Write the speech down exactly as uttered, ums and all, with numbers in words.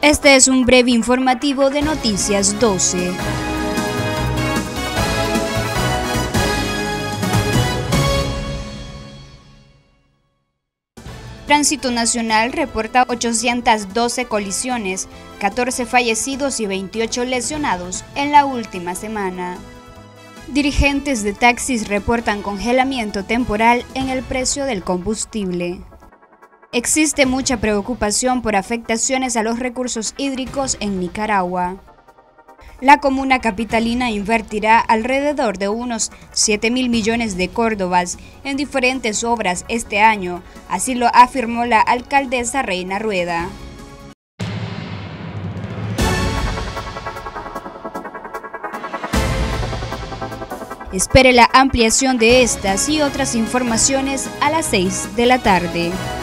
Este es un breve informativo de Noticias doce. Tránsito Nacional reporta ochocientas doce colisiones, catorce fallecidos y veintiocho lesionados en la última semana. Dirigentes de taxis reportan congelamiento temporal en el precio del combustible. Existe mucha preocupación por afectaciones a los recursos hídricos en Nicaragua. La comuna capitalina invertirá alrededor de unos siete mil millones de córdobas en diferentes obras este año, así lo afirmó la alcaldesa Reina Rueda. Espere la ampliación de estas y otras informaciones a las seis de la tarde.